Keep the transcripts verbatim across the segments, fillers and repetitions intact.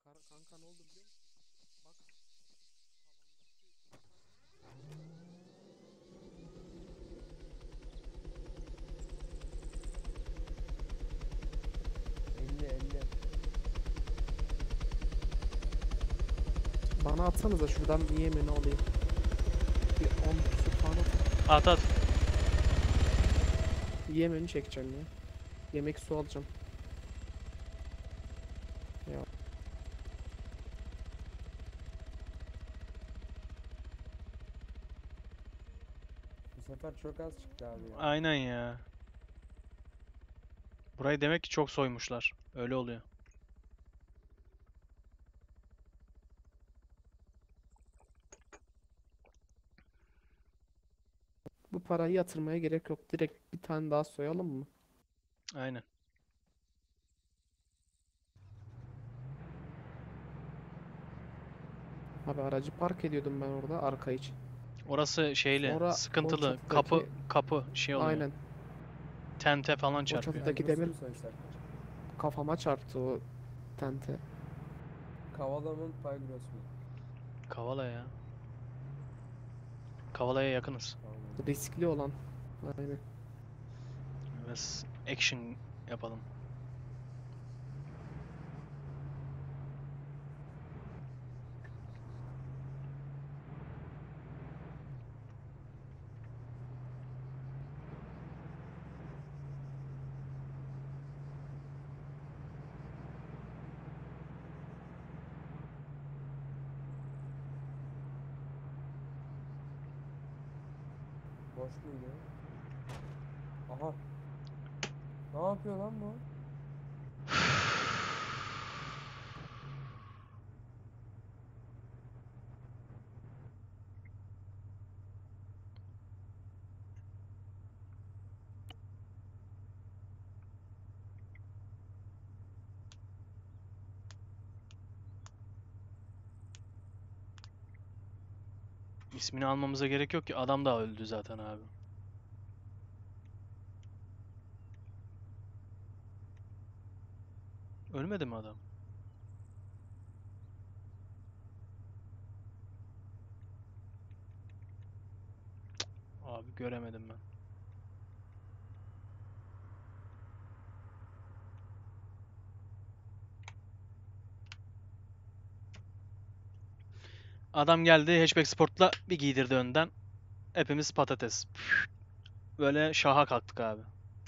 Kar- kanka ne oldu biliyor musun? Bak elli elli. bana atsanıza şuradan bir yemini alayım. Bir on küsür falan atın. At at. Bir yemini çekeceğim ya. Yemek su alacağım. Ya Bu sefer çok az çıktı abi ya. Aynen ya. Burayı demek ki çok soymuşlar. Öyle oluyor. bu parayı yatırmaya gerek yok. Direkt bir tane daha soyalım mı? Aynen. Abi aracı park ediyordum ben orada arka için. Orası şeyli, Sonra o sıkıntılı. Kapı, çatıdaki kapı şey oluyor. aynen Tente falan o çarpıyor. çatıdaki Elbrus'u demir mu soysak? kafama çarptı o tente. Kavala mı Pygros mu? Kavala ya. Kavala'ya yakınız. Tamam. Riskli olan. Aynen. Biraz action yapalım. Boş muydu? Aha. Ne yapıyor lan bu? İsmini almamıza gerek yok ki. Adam da öldü zaten abi. Ölmedi mi adam? Abi göremedim ben. Adam geldi hatchback sportla bir giydirdi önden. Hepimiz patates. Böyle şaha kalktık abi.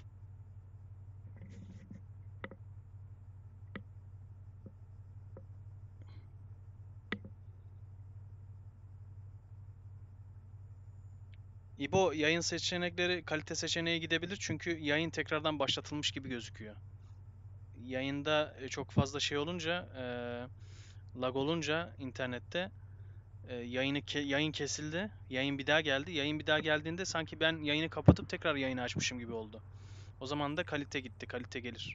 İbo yayın seçenekleri kalite seçeneğe gidebilir çünkü yayın tekrardan başlatılmış gibi gözüküyor. Yayında e, çok fazla şey olunca, e, lag olunca internette e, yayını ke- yayın kesildi. Yayın bir daha geldi. Yayın bir daha geldiğinde sanki ben yayını kapatıp tekrar yayını açmışım gibi oldu. O zaman da kalite gitti. Kalite gelir.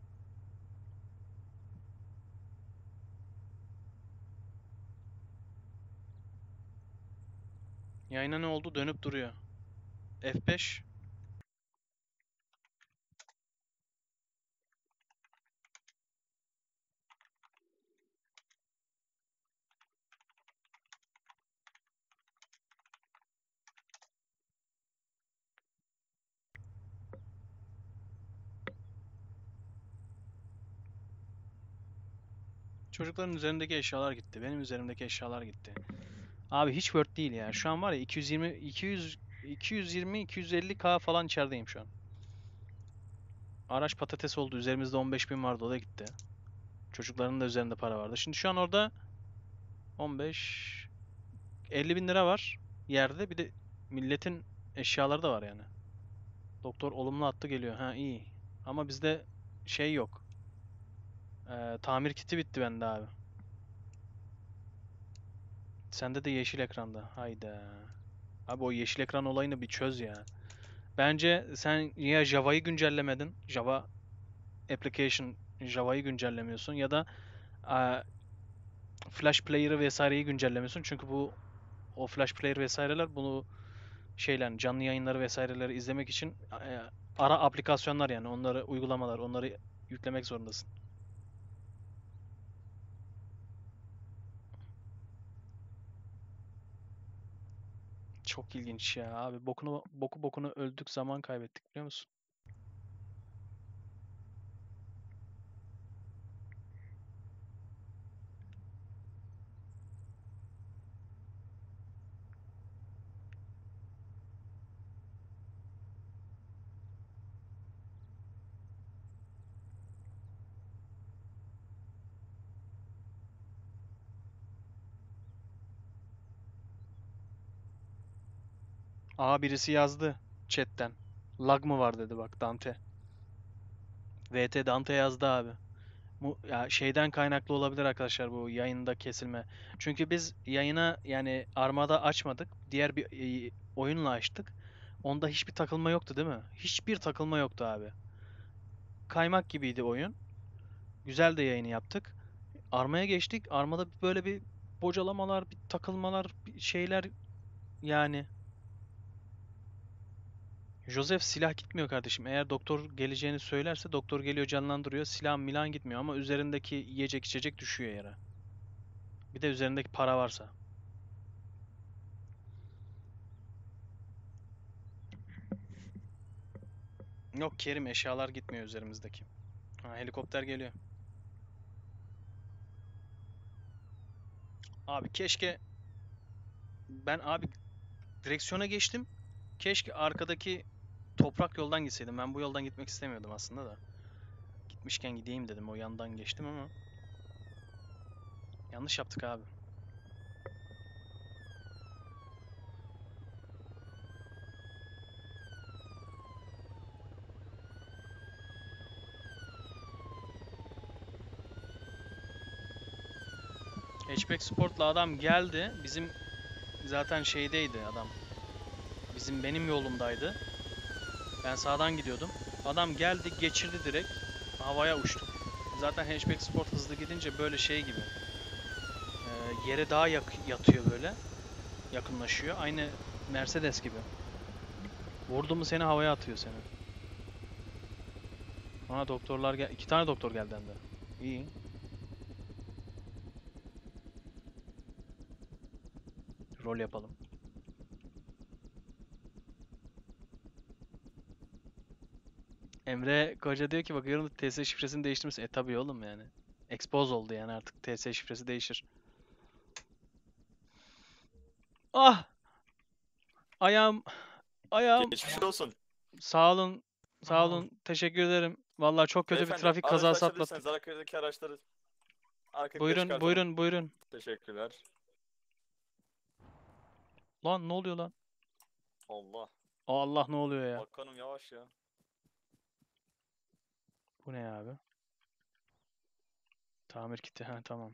Yayına ne oldu? Dönüp duruyor. F beş. Çocukların üzerindeki eşyalar gitti. Benim üzerimdeki eşyalar gitti. Abi hiç Word değil ya. Şu an var ya iki yüz yirmi iki yüz iki yüz yirmi iki yüz elli K falan içerideyim şu an. Araç patates oldu. Üzerimizde on beş bin vardı. O da gitti. Çocukların da üzerinde para vardı. Şimdi şu an orada on beş elli bin lira var yerde. Bir de milletin eşyaları da var yani. Doktor olumlu attı geliyor. Ha iyi. Ama bizde şey yok. Ee, tamir kiti bitti bende abi. Sende de yeşil ekranda. Hayda. Abi o yeşil ekran olayını bir çöz ya. Bence sen ya Java'yı güncellemedin. Java application Java'yı güncellemiyorsun ya da e, Flash Player'ı vesaireyi güncellemiyorsun. Çünkü bu o Flash Player vesaireler bunu şeyler canlı yayınları vesaireleri izlemek için e, ara aplikasyonlar yani onları uygulamalar onları yüklemek zorundasın. çok ilginç ya abi. Bokunu boku bokunu öldük, zaman kaybettik biliyor musun? Aa, birisi yazdı chatten. Lag mı var dedi bak, Dante. V T Dante yazdı abi. Bu ya şeyden kaynaklı olabilir arkadaşlar, bu yayında kesilme. Çünkü biz yayına yani Armada açmadık. Diğer bir e, oyunla açtık. Onda hiçbir takılma yoktu değil mi? Hiçbir takılma yoktu abi. Kaymak gibiydi oyun. Güzel de yayını yaptık. Arma'ya geçtik. Arma'da böyle bir bocalamalar, bir takılmalar, bir şeyler yani. Joseph, silah gitmiyor kardeşim. Eğer doktor geleceğini söylerse doktor geliyor, canlandırıyor. Silah milan gitmiyor ama üzerindeki yiyecek içecek düşüyor yere. Bir de üzerindeki para varsa. Yok Kerim, eşyalar gitmiyor üzerimizdeki. Ha, helikopter geliyor. Abi keşke ben abi direksiyona geçtim. Keşke arkadaki toprak yoldan gitseydim. Ben bu yoldan gitmek istemiyordum aslında da. Gitmişken gideyim dedim. O yandan geçtim ama yanlış yaptık abi. Hatchback Sport'la adam geldi. Bizim zaten şeydeydi adam. Bizim benim yolumdaydı. Ben sağdan gidiyordum. Adam geldi, geçirdi direkt. Havaya uçtuk. Zaten Hatchback Sport hızlı gidince böyle şey gibi. Ee, yere daha yak yatıyor böyle. Yakınlaşıyor. Aynı Mercedes gibi. Vurdu mu seni havaya atıyor seni. Ha, doktorlar gel. İki tane doktor geldi hem de. İyi. Rol yapalım. Emre Koca diyor ki bakıyorum T S şifresini değiştirmişsin. E tabii oğlum yani. Expose oldu yani, artık T S şifresi değişir. Ah! Ayağım, ayağım. Geçmiş olsun. Sağ olun, sağ olun. Teşekkür ederim. Vallahi çok kötü bir Beyefendi, trafik aracı kazası açabilirseniz atlattık. arkadaki araçları arkaya Buyurun, çıkartalım. buyurun, buyurun. Teşekkürler. Lan ne oluyor lan? Allah. Aa, Allah, ne oluyor ya? Bakanım yavaş ya. Bu ne abi? Tamir kiti. Ha, tamam.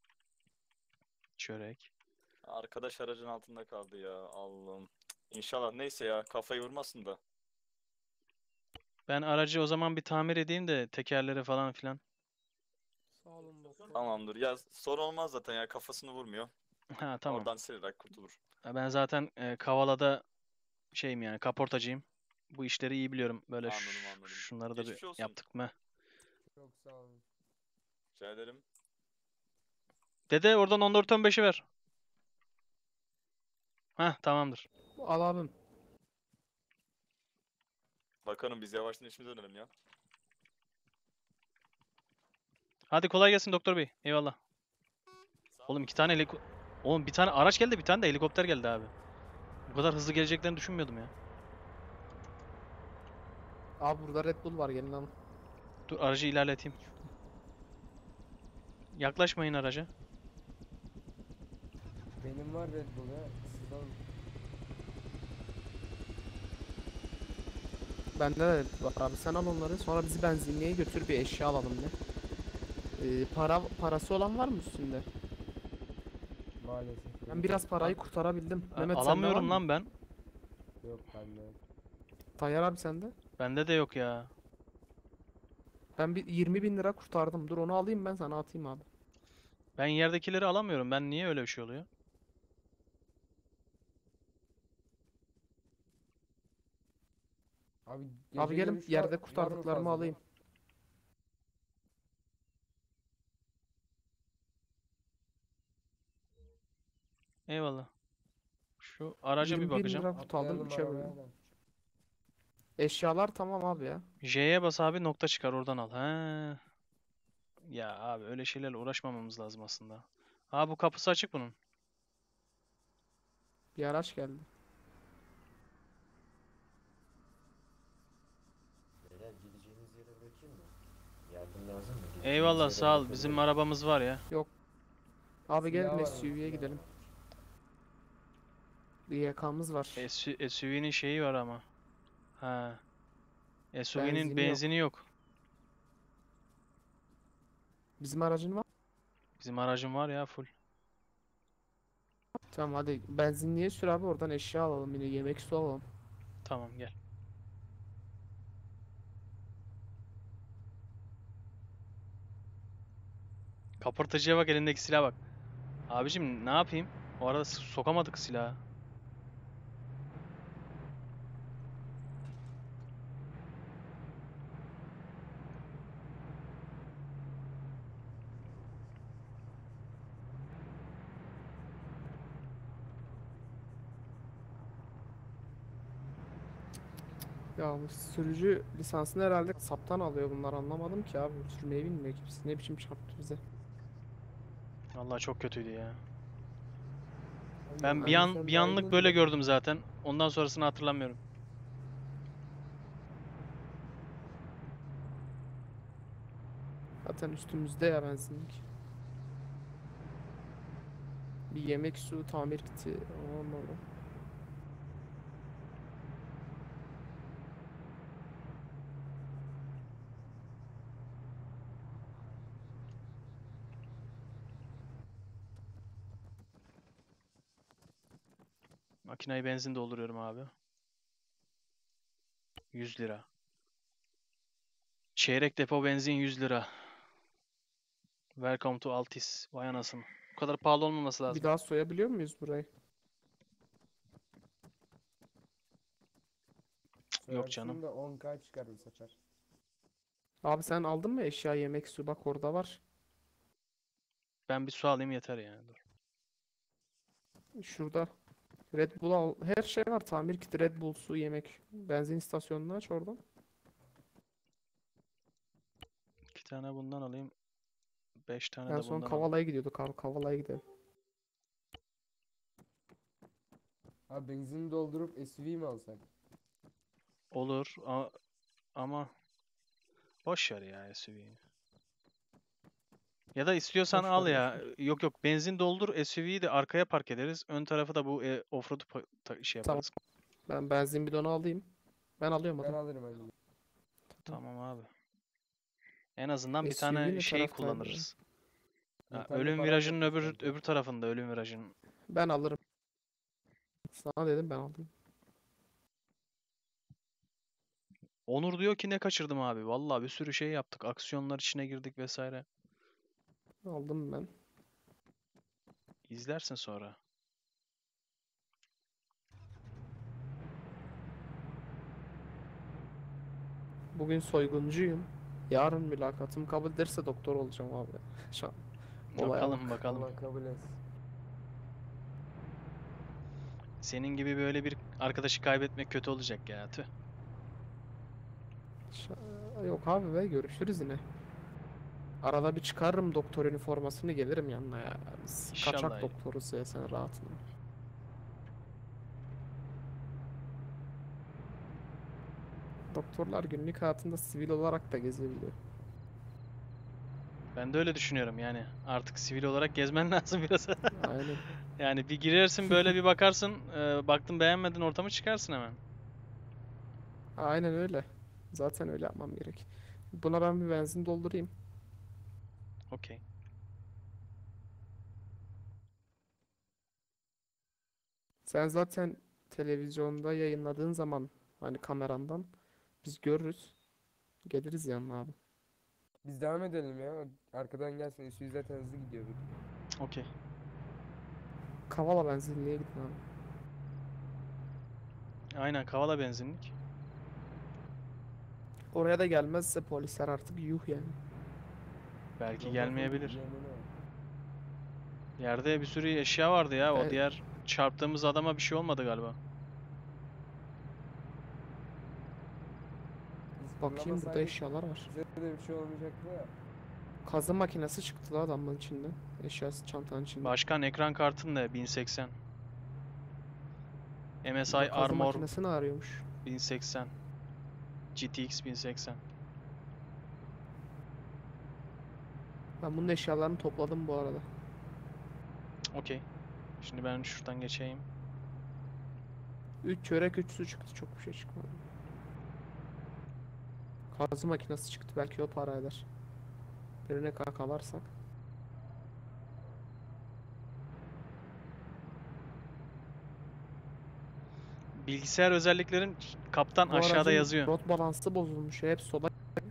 Çörek. Arkadaş aracın altında kaldı ya. Allah'ım. İnşallah neyse ya, kafayı vurmasın da. Ben aracı o zaman bir tamir edeyim de tekerleri falan filan. Sağ olun doktor. Tamamdır. Ya sorun olmaz zaten ya, kafasını vurmuyor. Ha, tamam. Oradan silerek kurtulur. Ya ben zaten e, Kavala'da şeyim yani, kaportacıyım. Bu işleri iyi biliyorum. Böyle Anladım, ş- anladım. şunları da bir Geçmiş olsun. yaptık mı? Çok sağ olun. Rica ederim. Dede, oradan on dört on beşi ver. Hah, tamamdır. Al abim. Bakanım biz yavaştan işimize dönelim ya. Hadi kolay gelsin doktor bey. Eyvallah. Sağ Oğlum olun. iki tane heliko... Oğlum bir tane araç geldi, bir tane de helikopter geldi abi. Bu kadar hızlı geleceklerini düşünmüyordum ya. Abi burada Red Bull var, gelin alın. Dur, aracı ilerleteyim. Yaklaşmayın araca. Benim var Red Bull ya. Siz alın. Bende de Red Bull var abi, sen al onları, sonra bizi benzinliğe götür, bir eşya alalım ne. Ee, para parası olan var mı üstünde? Maalesef. Ben benim biraz yok. parayı kurtarabildim. A- Mehmet, sende var Alamıyorum mı? lan ben. Yok bende yok. Tayyar abi sende? Bende de yok ya. Ben bir yirmi bin lira kurtardım. Dur onu alayım, ben sana atayım abi. Ben yerdekileri alamıyorum. Ben niye öyle bir şey oluyor? Abi Abi gece gelin, görüş var- yerde var mı kurtardıklarımı fazladan? alayım. Eyvallah. Şu araca bir yirmi bir bakacağım. lira kut aldım. Atlayalım üçe arabaya böldüm. da. Eşyalar tamam abi ya. J'ye bas abi, nokta çıkar, oradan al. He. Ya abi öyle şeylerle uğraşmamamız lazım aslında. Ha, bu kapısı açık bunun. Bir araç geldi. Beyler gideceğiniz yere bırakayım mı? Yardım lazım mı? Gideceğiniz Eyvallah, yere sağ ol. Bizim bırakabilirim. arabamız var ya. Abi Silah gelin var S U V'ye mı? gidelim. Y K'mız var. S U V'nin şeyi var ama. Ha. S U V'nin Benzini yok. benzini yok. Bizim aracın var. Bizim aracın var ya, full. Tamam hadi benzinliğe sür abi, oradan eşya alalım, yine yemek su alalım. Tamam, gel. Kaportacıya bak, elindeki silaha bak. Abicim ne yapayım? O arada s- sokamadık silahı. Ya bu sürücü lisansını herhalde saptan alıyor bunlar, anlamadım ki abi. Sürmeyi bilmiyor kimse. Ne biçim çarptı bize. Vallahi çok kötüydü ya. Ben Oğlum, bir hani an sen bir daha anlık yeni böyle de- gördüm zaten. Ondan sonrasını hatırlamıyorum. Zaten üstümüzde ya benzinlik. Bir yemek su tamir kiti olmalı. Makinayı benzin dolduruyorum abi. yüz lira. Çeyrek depo benzin yüz lira. Welcome to Altis. Vay anasını. Bu kadar pahalı olmaması Bir lazım. daha soyabiliyor muyuz burayı? Yok canım. Soyarsın da on K çıkar bu sefer. Abi sen aldın mı eşya, yemek su, bak orada var. Ben bir su alayım yeter yani. Dur. Şurada. Red Bull al. Her şey var. Tamir kiti, Red Bull, su, yemek. Benzin istasyonunu aç oradan. İki tane bundan alayım. Beş tane En de son bundan alayım. Kavala'ya gidiyorduk abi. Kavala'ya gidelim. Abi benzin doldurup S U V mi alsak? Olur a- ama boş ver ya S U V'yi. Ya da istiyorsan Boş al ver, ya. boş ver. Yok yok, benzin doldur, S U V'yi de arkaya park ederiz. Ön tarafı da bu e, offroad pa- ta- şey Tamam. yaparız. Ben benzin bidonu alayım. Ben alıyorum Ben hadi. alırım hani. Tamam abi. En azından bir S U V tane ne şey taraftaydı ya? kullanırız. Ha, Yeterli ölüm param virajının yokmuş öbür sanki. öbür tarafında, ölüm virajının. Ben alırım. Sana dedim, ben alayım. Onur diyor ki ne kaçırdım abi. Vallahi bir sürü şey yaptık. Aksiyonlar içine girdik vesaire. Aldım ben. İzlersin sonra. Bugün soyguncuyum. Yarın mülakatım kabul ederse doktor olacağım abi. Şu an olaya Bakalım bak. bakalım. Allah kabul etsin. Senin gibi böyle bir arkadaşı kaybetmek kötü olacak ya. Tüh. Şu- Yok abi be, görüşürüz yine. Arada bir çıkarırım doktor üniformasını, gelirim yanına ya. Biz İnşallah kaçak ya. doktoruz ya, sen rahatın. Doktorlar günlük hayatında sivil olarak da gezebiliyor. Ben de öyle düşünüyorum yani. Artık sivil olarak gezmen lazım biraz. Aynen. Yani bir girersin böyle bir bakarsın. E, baktın beğenmedin ortamı, çıkarsın hemen. Aynen öyle. Zaten öyle yapmam gerek. Buna ben bir benzin doldurayım. Okey. Sen zaten televizyonda yayınladığın zaman hani kamerandan biz görürüz. Geliriz yanına abi. Biz devam edelim ya. Arkadan gelsin. S U V zaten hızlı gidiyor. Okey. Kavala benzinliğe gidin abi. Aynen, Kavala benzinlik. Oraya da gelmezse polisler artık yuh yani. Belki Robotun gelmeyebilir. yanına. Yerde bir sürü eşya vardı ya. O Ben- diğer çarptığımız adama bir şey olmadı galiba. Biz Bakayım burada fırlamasaydık eşyalar var. bize de bir şey olmayacaktı ya. Kazı makinesi çıktı la adamın içinden. Eşyası çantanın içinde. Başkan ekran kartın ne? bin seksen. M S I Burada kazı Armor makinesini arıyormuş. bin seksen. G T X bin seksen. Ben bunun eşyalarını topladım bu arada. Okey. Şimdi ben şuradan geçeyim. üç çörek üç su çıktı. Çok bir şey çıkmadı. Kazı makinesi çıktı. Belki o para eder. Birine kakalarsak. Bilgisayar özelliklerin kaptan Bu aşağıda aracın yazıyor. Rot balansı bozulmuş. Hep sola.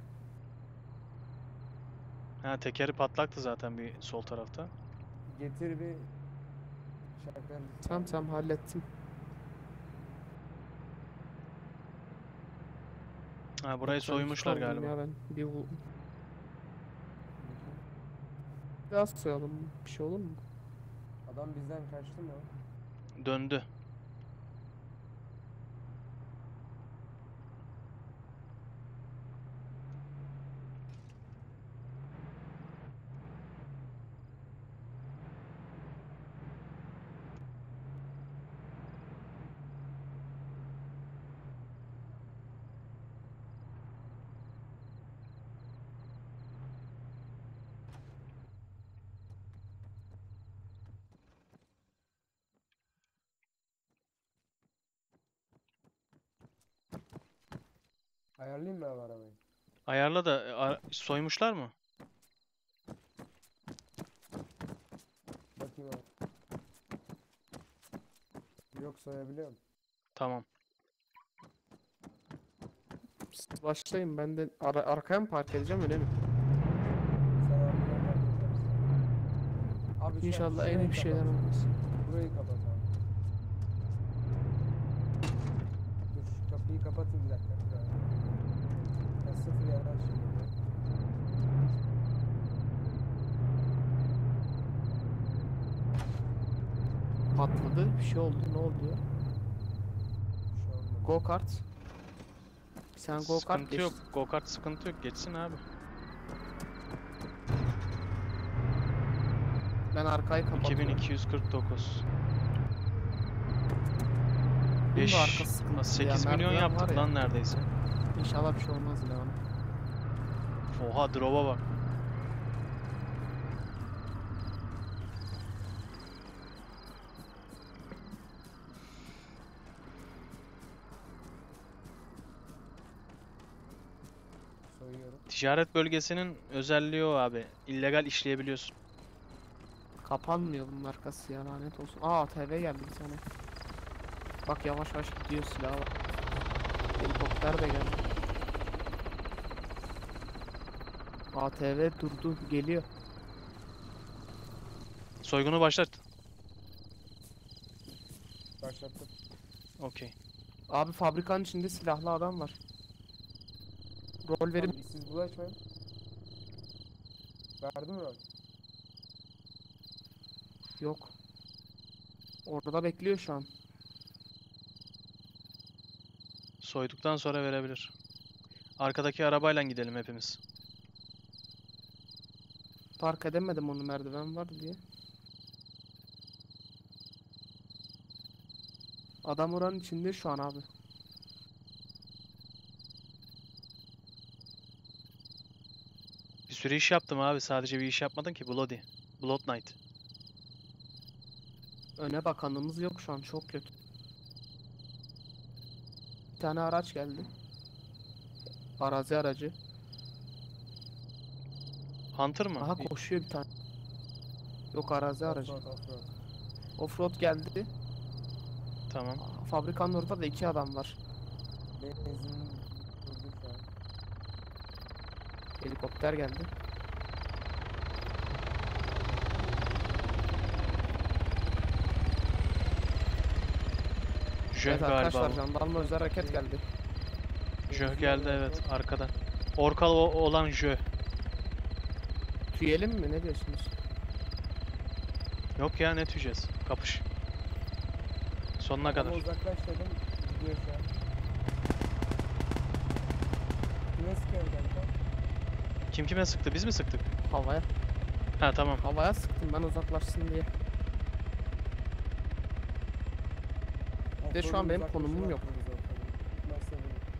Ha, tekeri patlaktı zaten bir sol tarafta. Getir bir şarkı. Tamam tamam hallettim. Ha, burayı doksan iki soymuşlar kaldım galiba. Ya ben bir bu- Biraz soyalım. Bir şey olur mu? Adam bizden kaçtı mı? Döndü. Ayarlayayım mı abi arabayı? Ayarla da e, ara- soymuşlar mı? Bakayım abi. Yok sayabiliyorum. Tamam. Siz başlayın. Ben de ara- arkaya mı park edeceğim öyle mi? Sen arkadan fark edersin. Abi şu- İnşallah en şurayı iyi bir şeyler kapat. olmaz. Burayı kapat abi. Dur şu kapıyı kapatayım bir dakika. Dur abi. Ya sıfır yerden şimdi. Patladı. Bir şey oldu. Ne oldu ya? Bir şey olmadı. Go kart. Sen go kart Sıkıntı yok. Go kart sıkıntı yok. Geçsin abi. Ben arkayı kapatıyorum. iki bin iki yüz kırk dokuz. Bunun da beş, arkası sıkıntılı sekiz ya, milyon merdiven var yaptık ya. lan neredeyse. İnşallah bir şey olmaz Levan. Oha, drop'a bak. Soyuyorum. Ticaret bölgesinin özelliği o abi. İllegal işleyebiliyorsun. Kapanmıyor bunun arkası ya, lanet olsun. Aa A T V geldi bir tane. Bak yavaş yavaş gidiyor, silah var. Helikopter de geldi. A T V durdu, geliyor. Soygunu başlat. Başlattım. Okey. Abi fabrikanın içinde silahlı adam var. Rol verim Abi siz bulaşmayın. Verdim mi? yok. Orada bekliyor şu an. Soyduktan sonra verebilir. Arkadaki arabayla gidelim hepimiz. Park edemedim onu, merdiven var diye. Adam oranın içinde şu an abi. Bir sürü iş yaptım abi. Sadece bir iş yapmadın ki. Bloody. Blood Knight. Öne bakanımız yok şu an, çok kötü. Bir tane araç geldi. Arazi aracı. Hunter mı? Aha koşuyor bir tane. Yok, arazi aracı. Offroad, offroad. Offroad geldi. Tamam. Fabrikanın orada da iki adam var. Benzin durdu şu an. Helikopter geldi. Jöh Evet galiba arkadaşlar, bu. jandarma özel hareket geldi. Jöh geldi, evet, arkadan. Orkal o- olan Jöh. Tüyelim mi, ne diyorsunuz? Yok ya, ne tüyeceğiz? Kapış. sonuna Adama kadar. uzaklaş dedim. Gidiyor şu an. Kime sıkıyorsun kanka? Kim kime sıktı? Biz mi sıktık? Havaya. Ha tamam. Havaya sıktım ben uzaklaşsın diye. Bir de şu an Offroad'un benim uzaklaşını konumum yok. atmamız lazım. Nasıl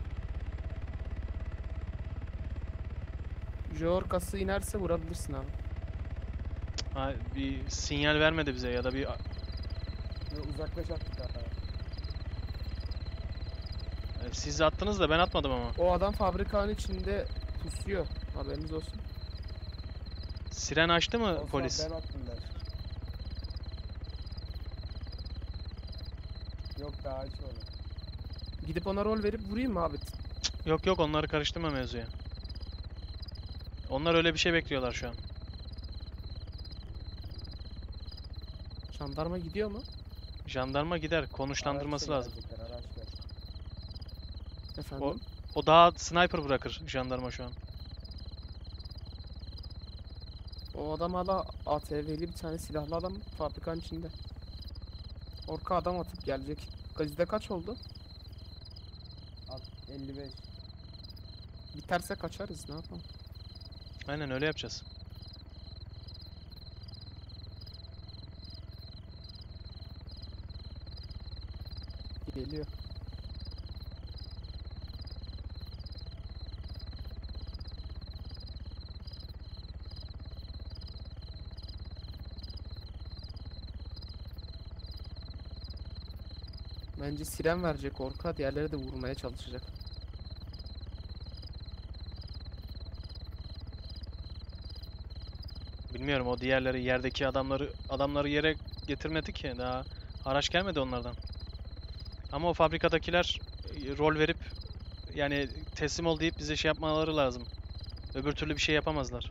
bunu? Jorkası inerse vurabilirsin abi. Ha, bir sinyal vermedi bize ya da bir Yo, uzaklaş attık abi. E, siz attınız da ben atmadım ama. O adam fabrikanın içinde pusuyor. Haberiniz olsun. Siren açtı mı Osman, polis? ben attım ben. Yok daha açmadım. Gidip ona rol verip vurayım mı abi? Yok yok, onları karıştırma mevzuya. Onlar öyle bir şey bekliyorlar şu an. Jandarma gidiyor mu? Jandarma gider, konuşlandırması Araçla lazım. gelecekler, araçla. Efendim? O daha sniper bırakır jandarma şu an. O adam hala A T V'li bir tane silahlı adam fabrikanın içinde. Orka adam atıp gelecek. Gazide kaç oldu? At, elli beş. Biterse kaçarız, ne yapalım? Aynen öyle yapacağız. Geliyor. Bence siren verecek Orka, diğerleri de vurmaya çalışacak. Bilmiyorum, o diğerleri yerdeki adamları adamları yere getirmedi ki, daha araç gelmedi onlardan. Ama o fabrikadakiler e, rol verip yani teslim ol deyip bize şey yapmaları lazım. Öbür türlü bir şey yapamazlar.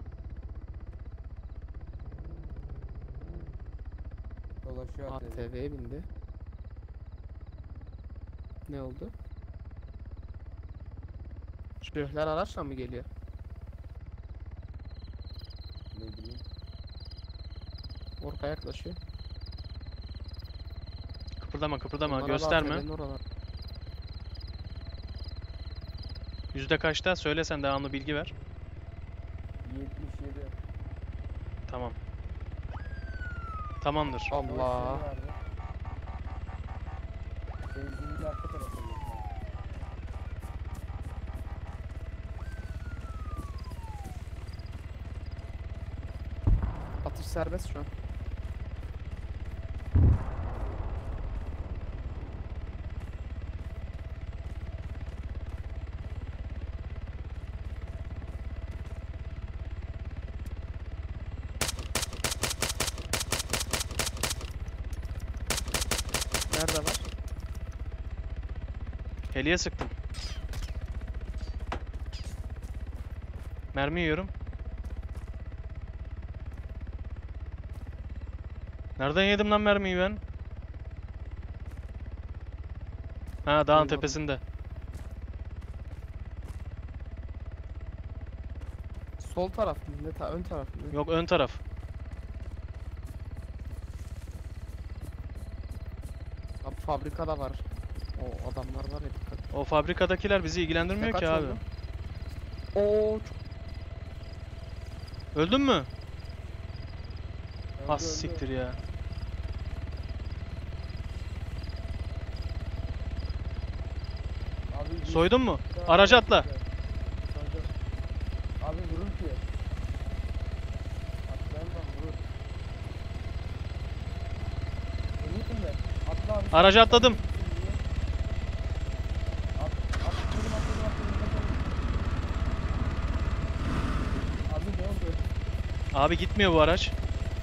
Dolaşıyor A at dedi. T V'ye bindi. Ne oldu? Şöhler araçla mı geliyor? Ne bileyim. Orka yaklaşıyor. Kıpırdama kıpırdama, Onlar hala gösterme. A T V'nin oralar. Yüzde kaçta? Söyle, sen devamlı bilgi ver. yetmiş yedi. Tamam. Tamamdır. Allah. Benzinli arka tarafa geçiyor. Atış serbest şu an. Nerede var? Heliye sıktım. Mermi yiyorum. Nereden yedim lan mermiyi ben? Ha, dağın Duymadım. tepesinde. Sol taraf mı? Ne ta ön taraf mı? Yok, ön taraf. Abi fabrikada var. O adamlar var ya, dikkat. O fabrikadakiler bizi ilgilendirmiyor Kaç ki abi. oldu? Oo çok... Öldün mü? Öldü, Az öldü. siktir ya. Abi, bir- Soydun mu? bir tane Araca araç atla. gidiyor. Soydu. Abi vurur ki. Atlayan bak vurur. Vurayım mı? Atla abi. Araca atladım. At, atladım, atladım, atladım, atladım. Abi ne oldu? Abi gitmiyor bu araç.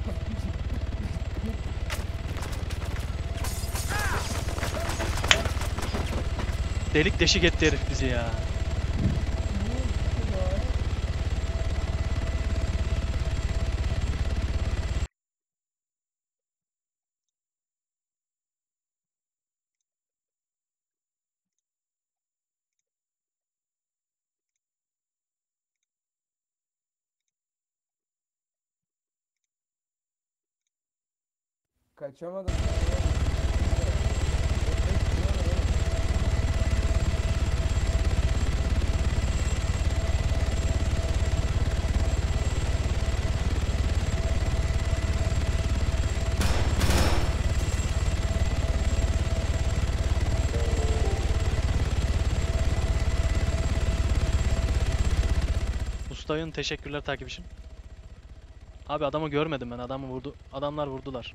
Delik deşik etti herif bizi ya. Ne oldu ya? Kaçamadım. ya. Mesut Oyun teşekkürler takip için. Abi adamı görmedim ben. Adamı vurdu. Adamlar vurdular.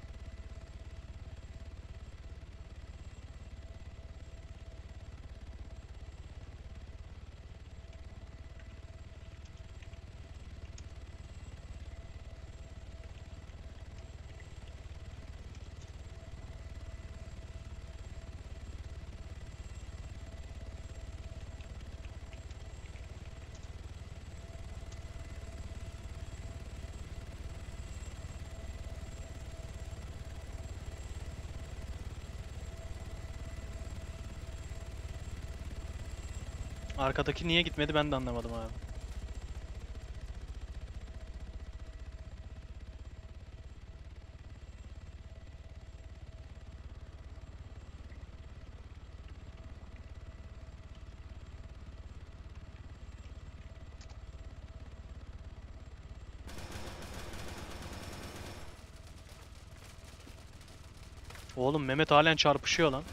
Arkadaki niye gitmedi ben de anlamadım abi. Oğlum Mehmet halen çarpışıyor lan.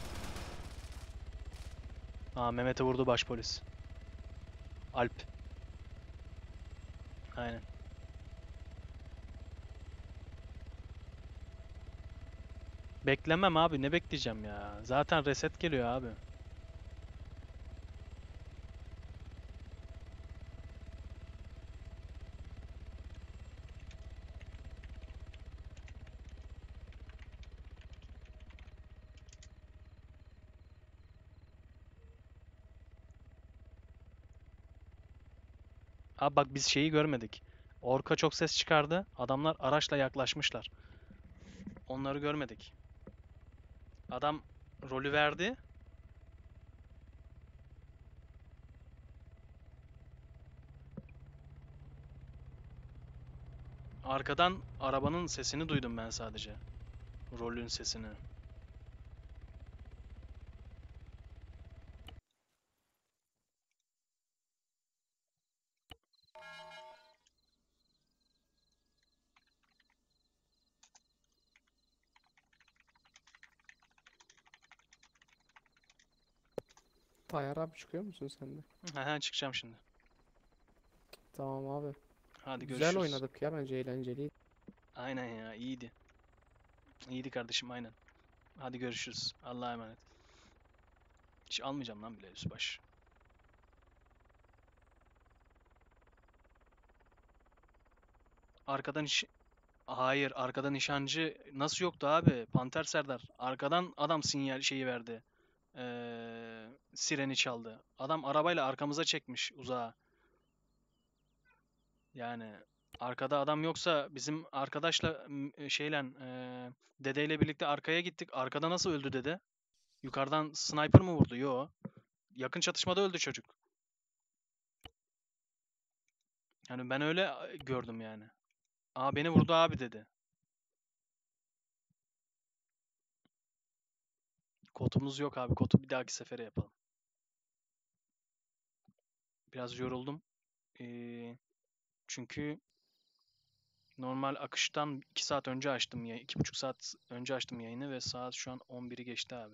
Aa, Mehmet'i vurdu başpolis. Alp. Aynen. Beklemem abi, ne bekleyeceğim ya. Zaten reset geliyor abi. Abi bak biz şeyi görmedik. Orka çok ses çıkardı. Adamlar araçla yaklaşmışlar. Onları görmedik. Adam rolü verdi. Arkadan arabanın sesini duydum ben sadece. Rolün sesini. Tayyar abi çıkıyor musun sen de? Hemen çıkacağım şimdi. Tamam abi. Hadi Güzel görüşürüz. oynadık ya, bence eğlenceliydi. Aynen ya, iyiydi. İyiydi kardeşim, aynen. Hadi görüşürüz. Allah'a emanet. Hiç almayacağım lan bile üstbaş. Arkadan iş... Hayır, arkadan nişancı nasıl yoktu abi? Panter Serdar. Arkadan adam sinyal şeyi verdi. Ee, sireni çaldı. Adam arabayla arkamıza çekmiş uzağa. Yani arkada adam yoksa bizim arkadaşla m- şeyle ee, dedeyle birlikte arkaya gittik. Arkada nasıl öldü dede? Yukarıdan sniper mı vurdu? Yo. Yakın çatışmada öldü çocuk. Yani ben öyle a, gördüm yani. Aa, beni vurdu abi dedi. Kotumuz yok abi. Kotu bir dahaki sefere yapalım. Biraz yoruldum. Ee, çünkü normal akıştan iki saat önce açtım ya. iki buçuk saat önce açtım yayını ve saat şu an on biri geçti abi.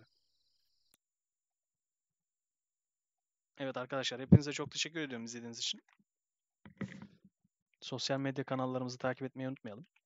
Evet arkadaşlar, hepinize çok teşekkür ediyorum izlediğiniz için. Sosyal medya kanallarımızı takip etmeyi unutmayalım.